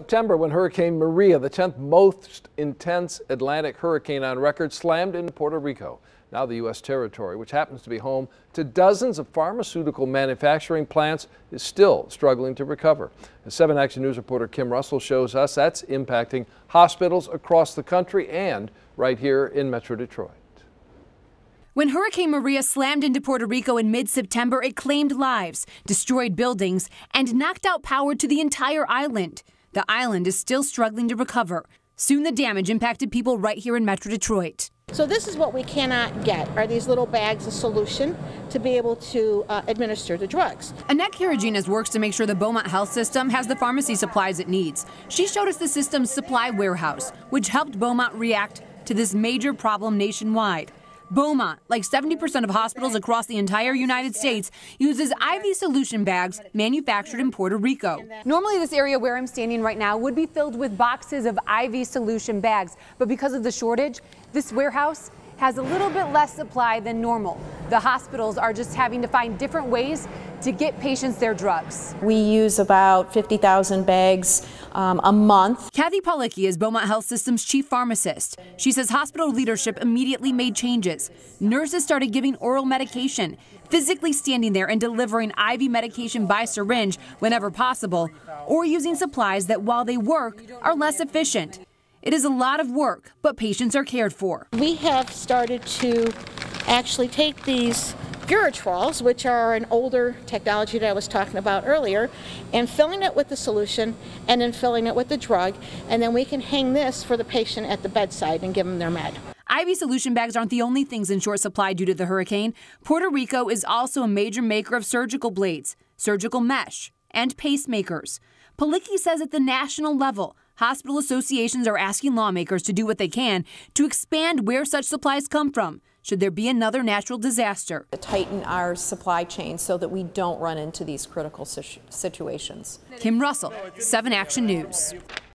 September, when Hurricane Maria, the 10th most intense Atlantic hurricane on record, slammed into Puerto Rico, now the U.S. territory, which happens to be home to dozens of pharmaceutical manufacturing plants, is still struggling to recover. As 7 Action News reporter Kim Russell shows us, that's impacting hospitals across the country and right here in Metro Detroit. When Hurricane Maria slammed into Puerto Rico in mid-September, it claimed lives, destroyed buildings, and knocked out power to the entire island. The island is still struggling to recover. Soon the damage impacted people right here in Metro Detroit. So this is what we cannot get, are these little bags of solution to be able to administer the drugs. Annette Caragines works to make sure the Beaumont Health System has the pharmacy supplies it needs. She showed us the system's supply warehouse, which helped Beaumont react to this major problem nationwide. Beaumont, like 70% of hospitals across the entire United States, uses IV solution bags manufactured in Puerto Rico. Normally this area where I'm standing right now would be filled with boxes of IV solution bags, but because of the shortage, this warehouse has a little bit less supply than normal. The hospitals are just having to find different ways to get patients their drugs. We use about 50,000 bags a month. Kathy Policki is Beaumont Health System's chief pharmacist. She says hospital leadership immediately made changes. Nurses started giving oral medication, physically standing there and delivering IV medication by syringe whenever possible, or using supplies that, while they work, are less efficient. It is a lot of work, but patients are cared for. We have started to actually take these Furatrols, which are an older technology that I was talking about earlier, and filling it with the solution and then filling it with the drug, and then we can hang this for the patient at the bedside and give them their med. IV solution bags aren't the only things in short supply due to the hurricane. Puerto Rico is also a major maker of surgical blades, surgical mesh, and pacemakers. Policki says at the national level, hospital associations are asking lawmakers to do what they can to expand where such supplies come from, should there be another natural disaster. To tighten our supply chain so that we don't run into these critical situations. Kim Russell, 7 Action News.